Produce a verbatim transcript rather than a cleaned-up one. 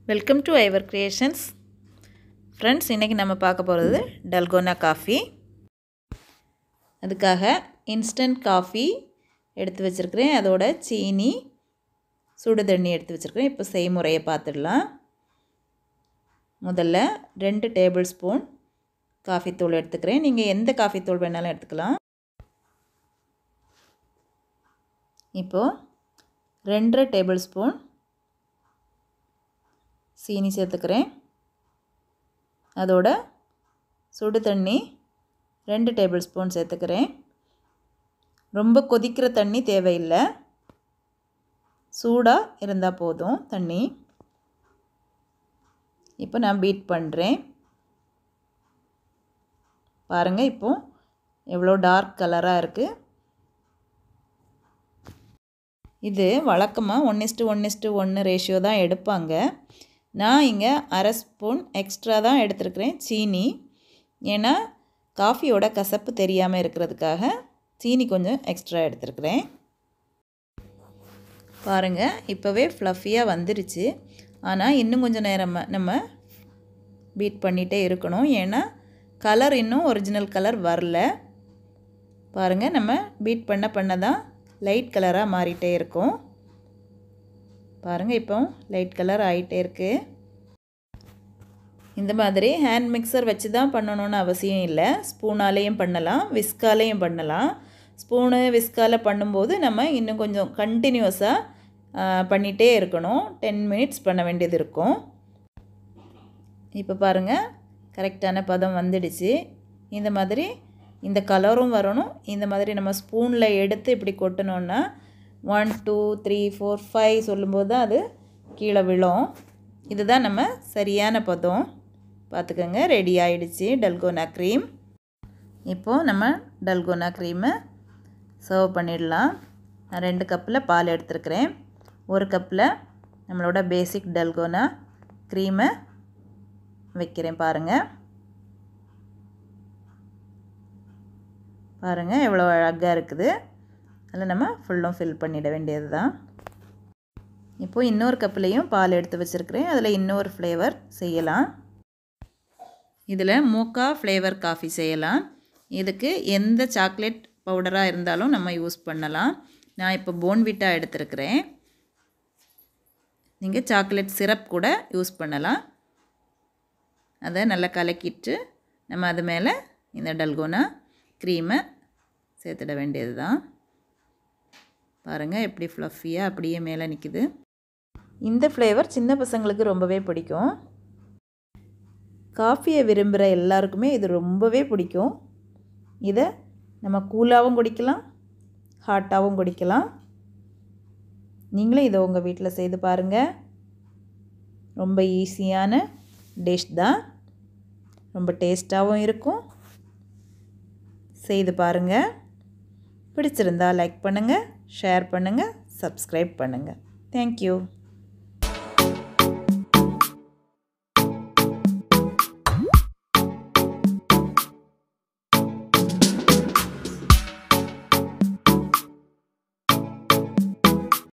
Welcome to Aivar creations. Friends, இன்றைக்கி நம்ம பார்க்க போகிறது டல்கோனா காஃபி. அதுக்காக இன்ஸ்டன்ட் காஃபி எடுத்து வச்சுருக்கிறேன். அதோட சீனி, சுடு தண்ணி எடுத்து வச்சுருக்கிறேன். இப்போ செய்முறையை பார்த்துடலாம். முதல்ல ரெண்டு டேபிள் ஸ்பூன் காஃபி தூள் எடுத்துக்கிறேன். நீங்கள் எந்த காஃபி தூள் வேணாலும் எடுத்துக்கலாம். இப்போது ரெண்டரை டேபிள் ஸ்பூன் சீனி சேர்த்துக்கிறேன். அதோட சுடு தண்ணி ரெண்டு டேபிள் ஸ்பூன் சேர்த்துக்கிறேன். ரொம்ப கொதிக்கிற தண்ணி தேவையில்லை, சூடாக இருந்தால் போதும் தண்ணி. இப்போ நான் பீட் பண்ணுறேன். பாருங்கள், இப்போது எவ்வளோ டார்க் கலராக இருக்குது. இது வழக்கமாக ஒன் இஸ்ட்டு ஒன் இஸ்ட்டு ஒன்று ரேஷியோ தான் எடுப்பாங்க. நான் இங்கே அரை ஸ்பூன் எக்ஸ்ட்ரா தான் எடுத்துருக்கிறேன் சீனி. ஏன்னா காஃபியோட கசப்பு தெரியாமல் இருக்கிறதுக்காக சீனி கொஞ்சம் எக்ஸ்ட்ரா எடுத்துருக்கிறேன். பாருங்கள், இப்போவே ஃப்ளஃபியாக வந்துருச்சு. ஆனால் இன்னும் கொஞ்சம் நேரம் நம்ம பீட் பண்ணிகிட்டே இருக்கணும். ஏன்னா கலர் இன்னும் ஒரிஜினல் கலர் வரல. பாருங்கள், நம்ம பீட் பண்ண பண்ண தான் லைட் கலராக மாறிட்டே இருக்கும். பாருங்கள், இப்போ லைட் கலர் ஆகிட்டே இருக்குது. இந்த மாதிரி ஹேண்ட் மிக்சர் வச்சு தான் பண்ணணுன்னு அவசியம் இல்லை. ஸ்பூனாலேயும் பண்ணலாம், விஸ்காலேயும் பண்ணலாம். ஸ்பூனு விஸ்கால் பண்ணும்போது நம்ம இன்னும் கொஞ்சம் கண்டினியூஸாக பண்ணிகிட்டே இருக்கணும். டென் மினிட்ஸ் பண்ண வேண்டியது இருக்கும். இப்போ பாருங்கள், கரெக்டான பதம் வந்துடுச்சு. இந்த மாதிரி இந்த கலரும் வரணும். இந்த மாதிரி நம்ம ஸ்பூனில் எடுத்து இப்படி கொட்டினோன்னா one two three four five சொல்லும்போது தான் அது கீழே விழும். இதுதான் நம்ம சரியான பதம். பார்த்துக்கோங்க, ரெடி ஆகிடுச்சு டல்கோனா க்ரீம். இப்போது நம்ம டல்கோனா க்ரீமை சர்வ் பண்ணிடலாம். நான் ரெண்டு கப்பில் பால் எடுத்துருக்கிறேன். ஒரு கப்பில் நம்மளோட பேசிக் டல்கோனா க்ரீமை வைக்கிறேன். பாருங்கள் பாருங்கள் எவ்வளோ அழகாக இருக்குது. அதில் நம்ம ஃபுல்லும் ஃபில் பண்ணிட வேண்டியது தான். இப்போது இன்னொரு கப்புலேயும் பால் எடுத்து வச்சுருக்கிறேன். அதில் இன்னொரு ஃப்ளேவர் செய்யலாம். இதில் மோக்கா ஃப்ளேவர் காஃபி செய்யலாம். இதுக்கு எந்த சாக்லேட் பவுடராக இருந்தாலும் நம்ம யூஸ் பண்ணலாம். நான் இப்போ போன்விட்டா எடுத்துருக்கிறேன். நீங்கள் சாக்லேட் சிரப் கூட யூஸ் பண்ணலாம். அதை நல்லா கலக்கிட்டு நம்ம அது மேலே இந்த டல்கோனா க்ரீமை சேர்த்துட வேண்டியது தான். பாருங்கள், எப்படி ஃப்ளஃபியாக அப்படியே மேலே நிற்குது. இந்த ஃப்ளேவர் சின்ன பசங்களுக்கு ரொம்பவே பிடிக்கும். காஃபியை விரும்புகிற எல்லாருக்குமே இது ரொம்பவே பிடிக்கும். இதை நம்ம கூலாகவும் குடிக்கலாம், ஹாட்டாகவும் குடிக்கலாம். நீங்களும் இதை உங்கள் வீட்டில் செய்து பாருங்கள். ரொம்ப ஈஸியான டிஷ் தான், ரொம்ப டேஸ்ட்டாகவும் இருக்கும். செய்து பாருங்கள். பிடிச்சிருந்தா லைக் பண்ணுங்கள், ஷேர் பண்ணுங்கள், சப்ஸ்கிரைப் பண்ணுங்கள். தேங்க்யூ.